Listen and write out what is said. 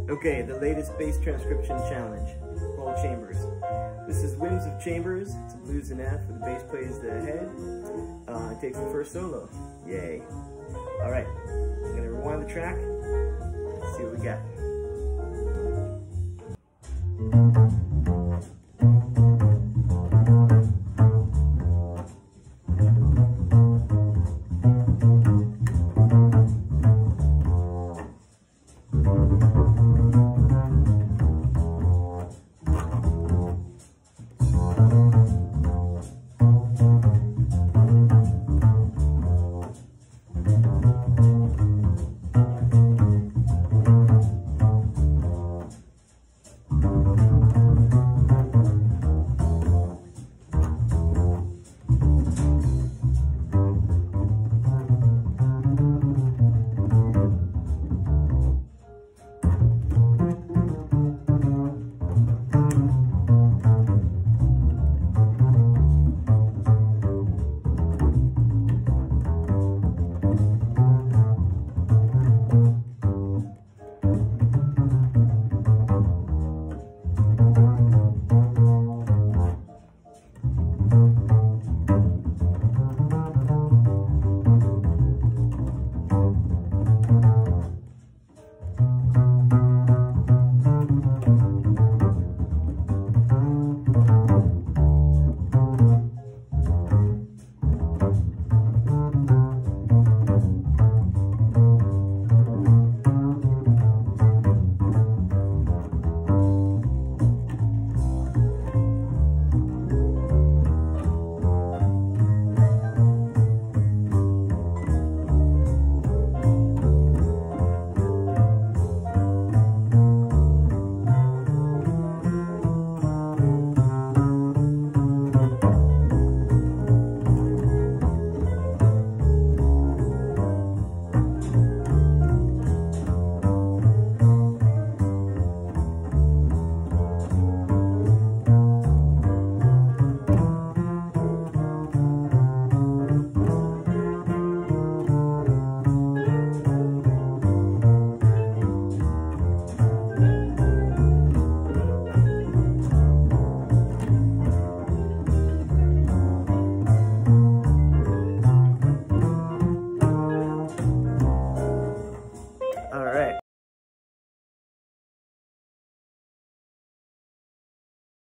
Okay, the latest bass transcription challenge, Whims of Chambers. This is Whims of Chambers. It's a blues and F where the bass plays the head. It takes the first solo. Yay. Alright, I'm going to rewind the track. Let's see what we got.